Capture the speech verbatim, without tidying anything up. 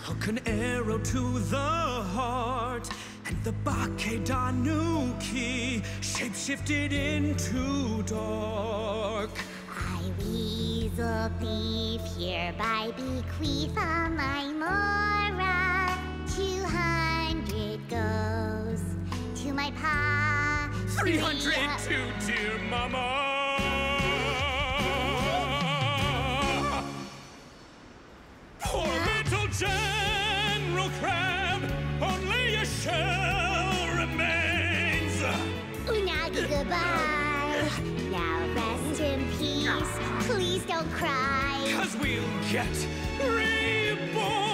Took an arrow to the heart, and the Bakedanuki shapeshifted into dark. I, Weasel Thief, hereby bequeath all my mora. Two hundred goes to my pa. Three hundred to dear mama. Poor little General Crab, only a shell remains. Unagi, goodbye. Now rest in peace. Please don't cry. 'Cause we'll get reborn.